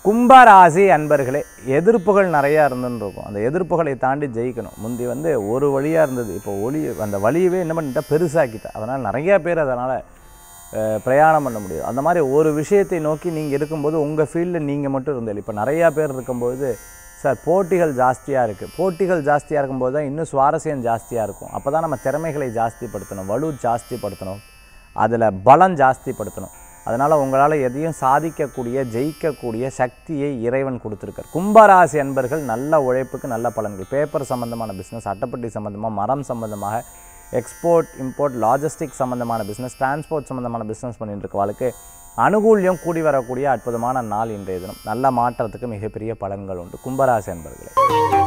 கும்பராசி அன்பர்களே, எதிர்ப்புகள் நிறையா இருந்துருக்கும். அந்த எதிர்ப்புகளை தாண்டி ஜெயிக்கணும். முந்தி ஒரு வழியாக இருந்தது, இப்போ அந்த வழியவே என்ன பண்ணிட்டா பெருசாக்கிட்டா. அதனால் நிறையா பேர் அதனால் பிரயாணம் பண்ண முடியாது. அந்த மாதிரி ஒரு விஷயத்தை நோக்கி நீங்கள் இருக்கும்போது உங்கள் ஃபீல்டில் நீங்கள் மட்டும் இருந்தது. இப்போ நிறையா பேர் இருக்கும்போது சார் போட்டிகள் ஜாஸ்தியாக இருக்குது. போட்டிகள் ஜாஸ்தியாக இருக்கும்போது தான் இன்னும் சுவாரஸ்யம் ஜாஸ்தியாக இருக்கும். அப்போ தான் நம்ம திறமைகளை ஜாஸ்திப்படுத்தணும், வலு ஜாஸ்திப்படுத்தணும், அதில் பலம் ஜாஸ்திப்படுத்தணும். அதனால் உங்களால் எதையும் சாதிக்கக்கூடிய ஜெயிக்கக்கூடிய சக்தியை இறைவன் கொடுத்துருக்கார். கும்பராசி அன்பர்கள் நல்ல உழைப்புக்கு நல்ல பலன்கள். பேப்பர் சம்மந்தமான பிஸ்னஸ், அட்டைப்பட்டி சம்மந்தமாக, மரம் சம்மந்தமாக, எக்ஸ்போர்ட் இம்போர்ட் லாஜிஸ்டிக் சம்மந்தமான பிஸ்னஸ், டிரான்ஸ்போர்ட் சம்மந்தமான பிஸ்னஸ் பண்ணிட்டு இருக்கவங்களுக்கு அனுகூல்யம் கூடி வரக்கூடிய அற்புதமான நாள் இன்றைய தினம். நல்ல மாற்றத்துக்கு மிகப்பெரிய பலன்கள் உண்டு கும்பராசி அன்பர்களே.